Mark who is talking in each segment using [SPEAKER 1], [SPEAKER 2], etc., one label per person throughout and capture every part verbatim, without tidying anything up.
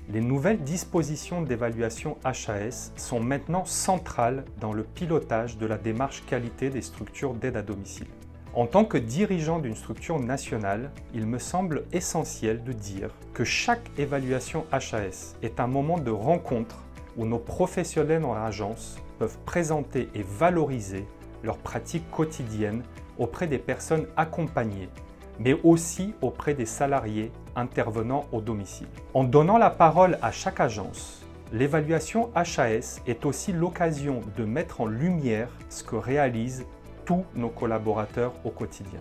[SPEAKER 1] Les nouvelles dispositions d'évaluation H A S sont maintenant centrales dans le pilotage de la démarche qualité des structures d'aide à domicile. En tant que dirigeant d'une structure nationale, il me semble essentiel de dire que chaque évaluation H A S est un moment de rencontre où nos professionnels en agence peuvent présenter et valoriser leurs pratiques quotidiennes auprès des personnes accompagnées, mais aussi auprès des salariés intervenant au domicile. En donnant la parole à chaque agence, l'évaluation H A S est aussi l'occasion de mettre en lumière ce que réalisent tous nos collaborateurs au quotidien.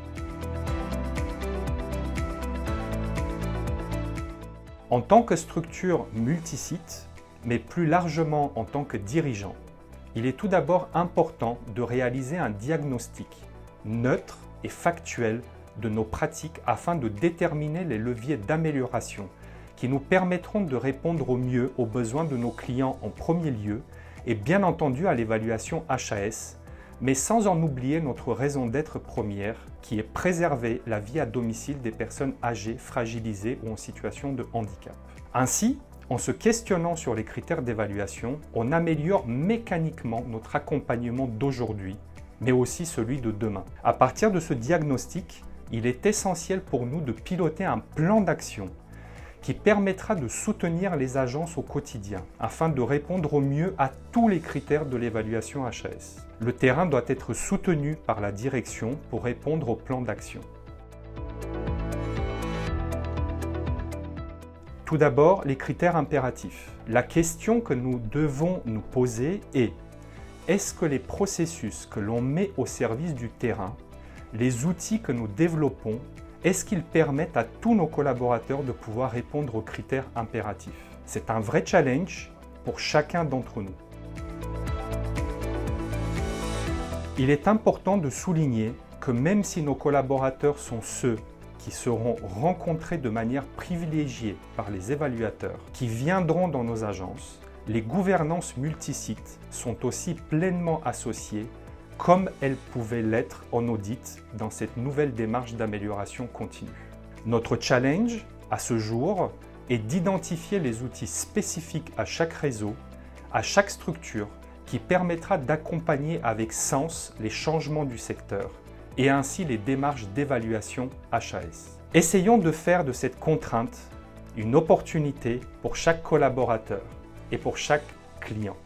[SPEAKER 1] En tant que structure multisite, mais plus largement en tant que dirigeant, il est tout d'abord important de réaliser un diagnostic neutre et factuel de nos pratiques afin de déterminer les leviers d'amélioration qui nous permettront de répondre au mieux aux besoins de nos clients en premier lieu et bien entendu à l'évaluation H A S, mais sans en oublier notre raison d'être première qui est préserver la vie à domicile des personnes âgées, fragilisées ou en situation de handicap. Ainsi, en se questionnant sur les critères d'évaluation, on améliore mécaniquement notre accompagnement d'aujourd'hui, mais aussi celui de demain. À partir de ce diagnostic, il est essentiel pour nous de piloter un plan d'action qui permettra de soutenir les agences au quotidien afin de répondre au mieux à tous les critères de l'évaluation H A S. Le terrain doit être soutenu par la direction pour répondre au plan d'action. Tout d'abord, les critères impératifs. La question que nous devons nous poser est: est-ce que les processus que l'on met au service du terrain, les outils que nous développons, est-ce qu'ils permettent à tous nos collaborateurs de pouvoir répondre aux critères impératifs? C'est un vrai challenge pour chacun d'entre nous. Il est important de souligner que même si nos collaborateurs sont ceux qui seront rencontrés de manière privilégiée par les évaluateurs qui viendront dans nos agences, les gouvernances multisites sont aussi pleinement associées comme elles pouvaient l'être en audit dans cette nouvelle démarche d'amélioration continue. Notre challenge, à ce jour, est d'identifier les outils spécifiques à chaque réseau, à chaque structure, qui permettra d'accompagner avec sens les changements du secteur et ainsi les démarches d'évaluation H A S. Essayons de faire de cette contrainte une opportunité pour chaque collaborateur et pour chaque client.